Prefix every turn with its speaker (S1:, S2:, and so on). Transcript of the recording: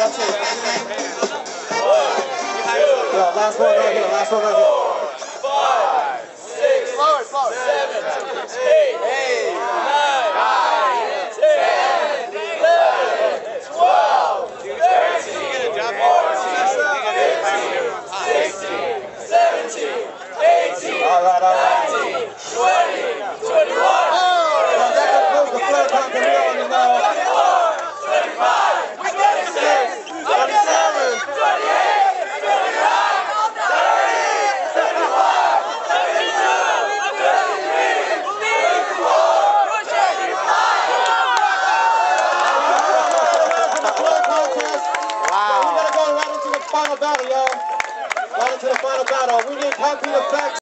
S1: Last one right here. Last one right here.
S2: 5, 6, 7, 8, 9, 10, 11, 12, 13, 14, 15, 16, 17, 18, 19, 20, 21.
S1: That concludes the floor time for me on the now.
S2: 25, 26, 27, 28.
S1: Final battle, y'all. Right into the final battle. We need concrete effects.